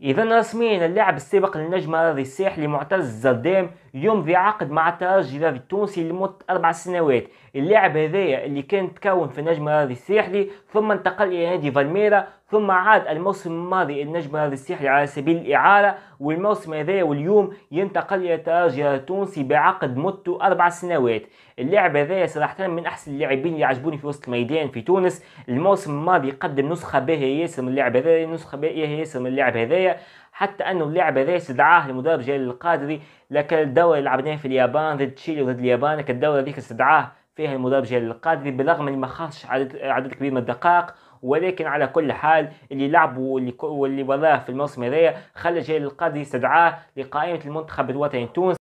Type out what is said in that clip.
إذا رسميا اللاعب السابق للنجم الرياضي الساحلي معتز الزردام يمضي عقد مع الترجي الرياضي التونسي لمدة 4 سنوات. اللاعب هذايا اللي كان تكون في النجم الرياضي الساحلي ثم انتقل إلى نادي فالميرا، ثم عاد الموسم الماضي النجم الرياضي الساحلي على سبيل الإعارة، والموسم هذايا واليوم ينتقل إلى الترجي التونسي بعقد مدته 4 سنوات. اللاعب هذايا صراحة من أحسن اللاعبين اللي عجبوني في وسط الميدان في تونس. الموسم الماضي قدم نسخة باهية ياسر من اللاعب هذايا، نسخة باهية ياسر من اللاعب هذايا، حتى انه اللاعب هذا استدعاه المدرب جلال القادري لك الدوري اللي لعبناه في اليابان ضد تشيلي وضد اليابان. الدوري هذيك استدعاه فيها المدرب جلال القادري بالرغم من ما خاصش عدد كبير من الدقائق، ولكن على كل حال اللي لعبوا واللي وراه في الموسم هذايا خلى جلال القادري استدعاه لقائمة المنتخب الوطني التونسي.